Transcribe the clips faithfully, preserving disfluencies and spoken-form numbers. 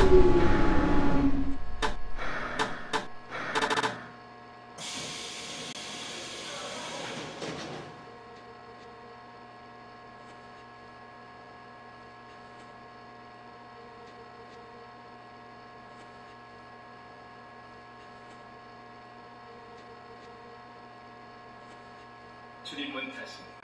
출입문 닫습니다.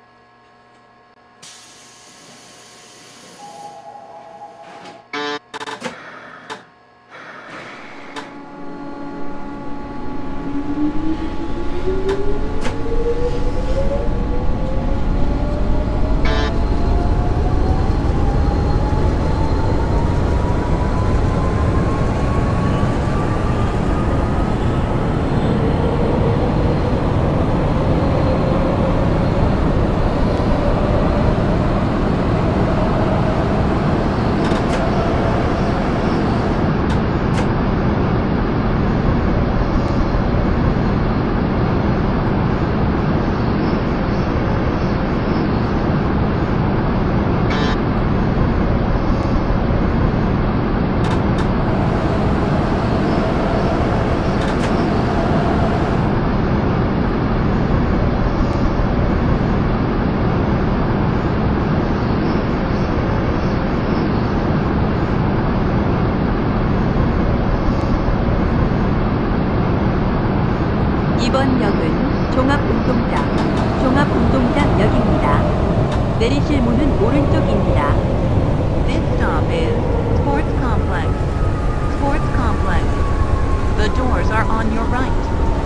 이번 역은 종합운동장, 종합운동장역입니다. 내리실 문은 오른쪽입니다. This stop is Sports Complex. Sports Complex. The doors are on your right.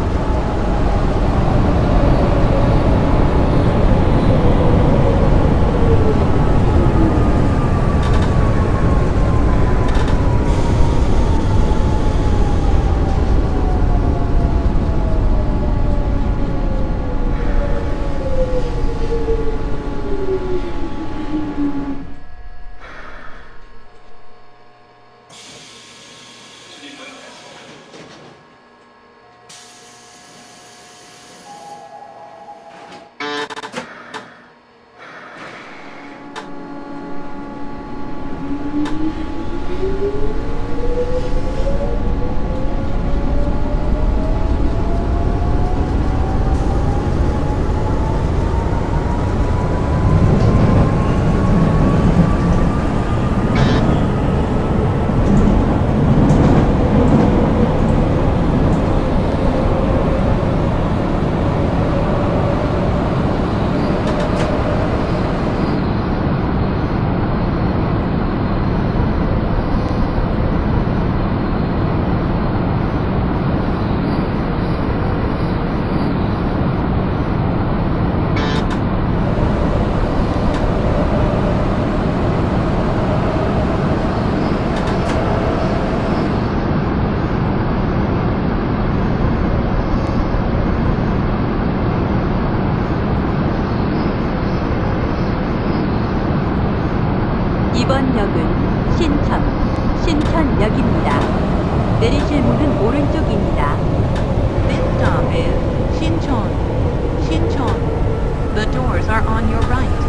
이번 역은 신천, 신천역입니다. 내리실 문은 오른쪽입니다. This stop is Shinchon. Shinchon. The doors are on your right.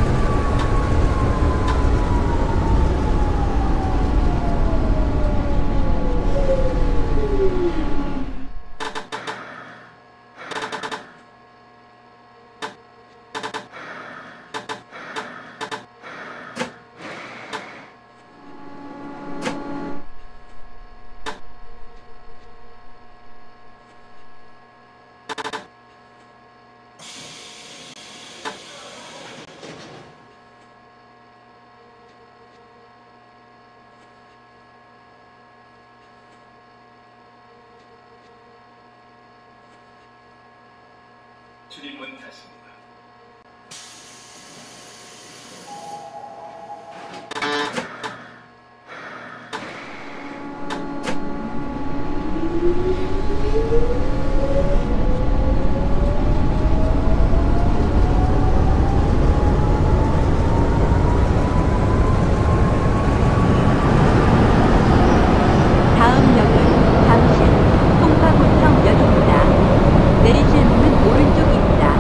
출입문 닫습니다. 다음 역은 잠실, 송파구청역입니다. 내리실 문은 오른쪽입니다.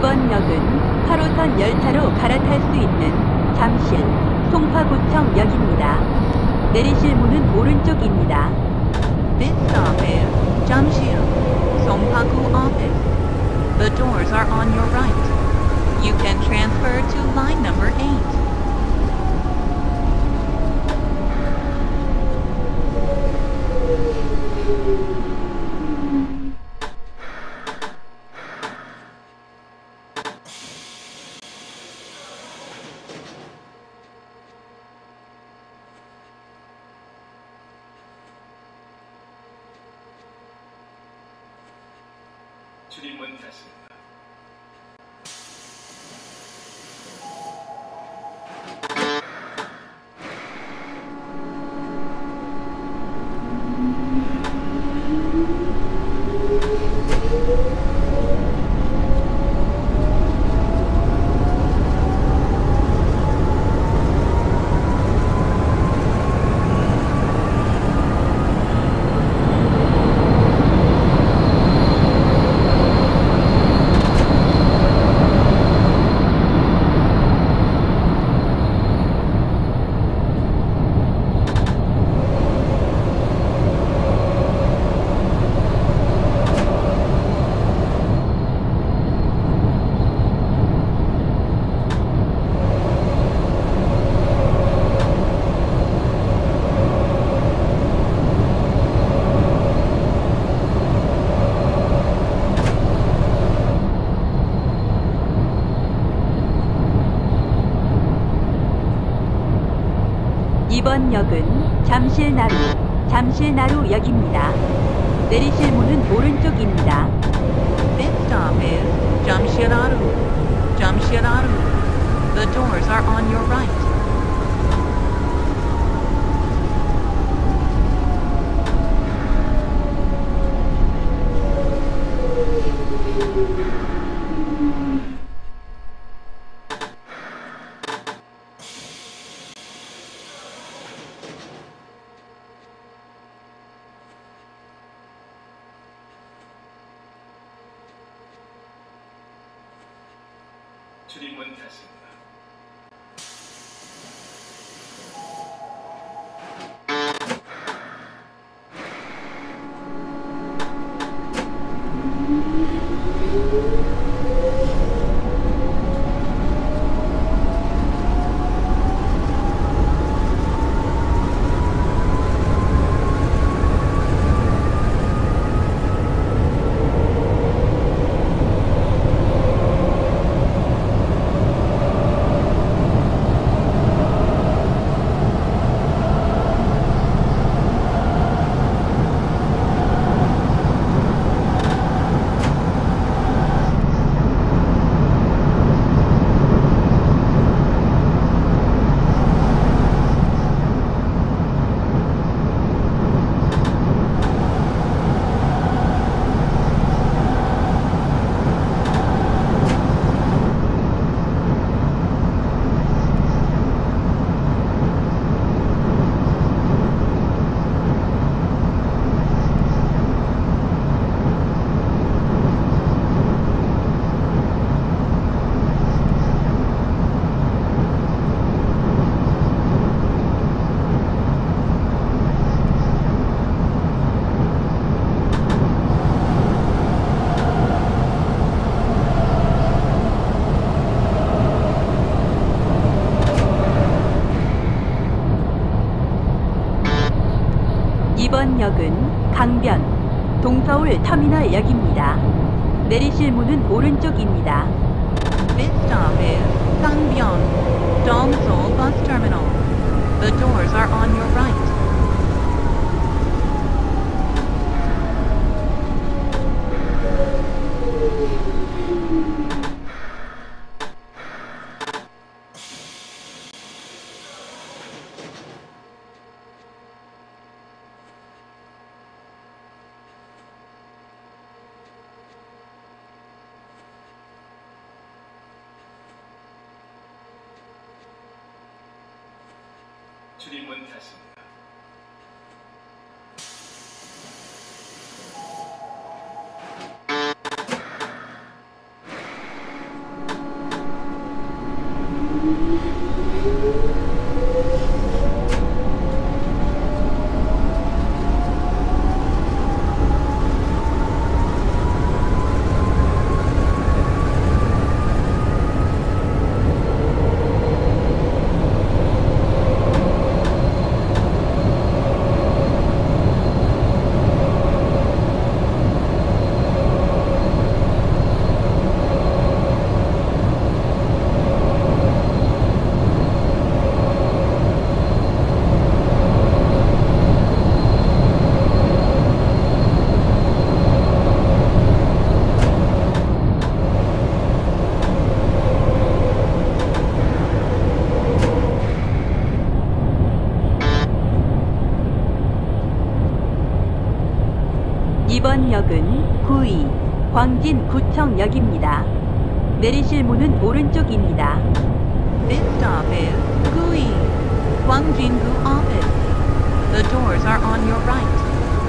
이번 역은 팔 호선 열차로 갈아탈 수 있는 잠실, 송파구청역입니다. 내리실 문은 오른쪽입니다. This stop is Jamshid, Songpaku office. The doors are on your right. You can transfer to line number eight. 출입문 닫습니다. 이번 역은 잠실나루, 잠실나루역입니다. 내리실 문은 오른쪽입니다. This stop is Jamshiraru, Jamshiraru. The doors are on your right. 출입문 닫습니다. 이번 역은 강변, 동서울 터미널역입니다. 내리실 문은 오른쪽입니다. This stop is Gangbyeon, Dongseol Bus Terminal. The doors are on your right. 출입문 닫습니다. 광진구청역입니다. 내리실 문은 오른쪽입니다. This stop is Gui, Gwangjin-gu Office. The doors are on your right.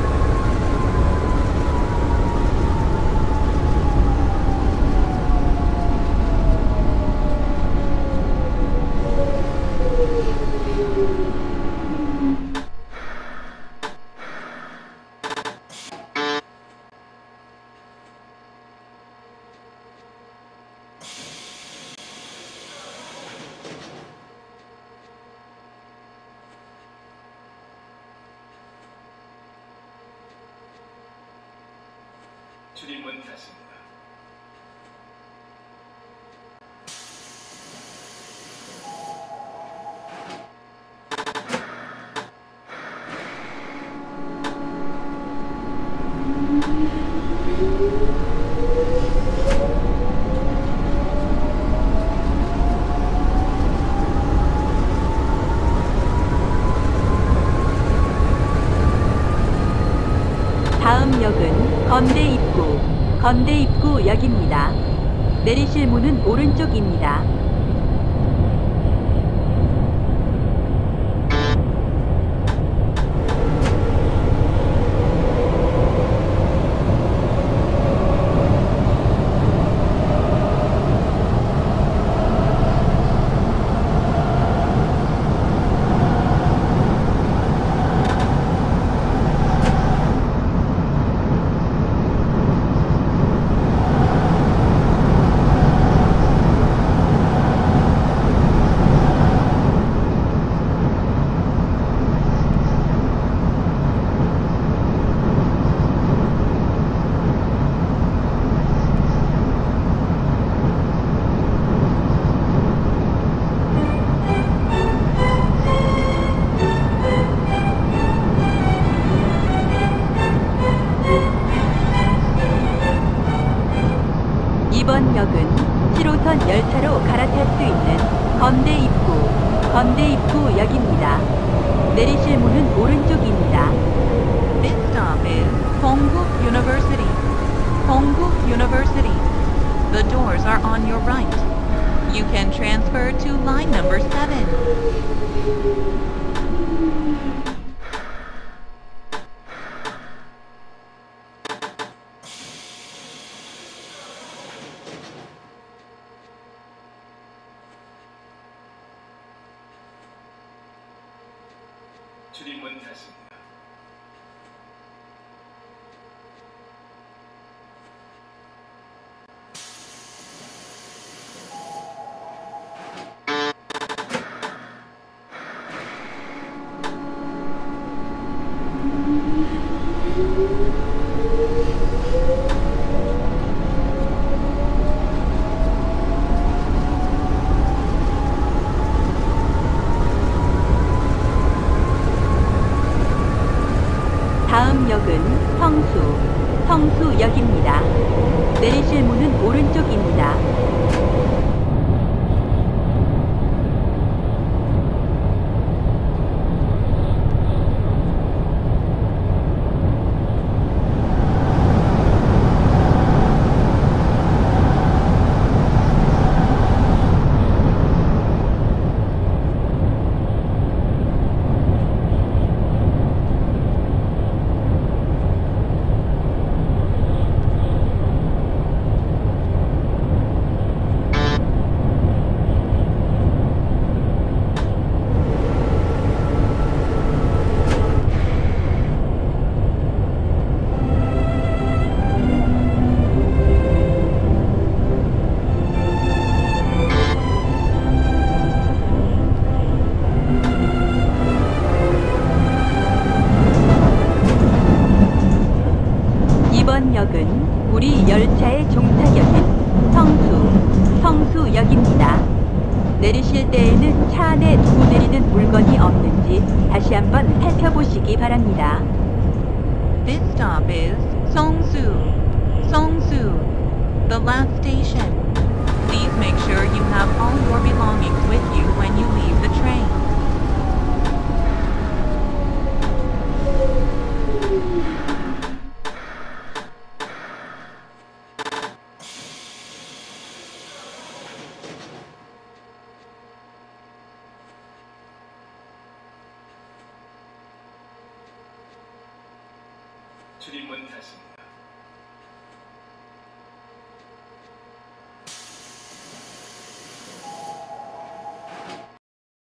출입문 닫습니다. 다음 역은 건대 입구, 건대 입구역입니다. 내리실 문은 오른쪽입니다. 이번 역은 칠 호선 열차로 갈아탈 수 있는 건대 입구, 건대 입구역입니다. 내리실 문은 오른쪽입니다. This stop is Kongguk University. Kongguk University. The doors are on your right. You can transfer to line number seven. 출입문 닫습니다. 다음 역은 성수, 성수역입니다. 내리실 문은 오른쪽입니다. 이번 역은 우리 열차의 종착역인 성수, 성수역입니다. 내리실 때에는 차 안에 두고 내리는 물건이 없는지 다시 한번 살펴보시기 바랍니다. This stop is Songsu. Songsu, the last station. Please make sure you have all your belongings with you when you leave the train. 출입문 탓입니다.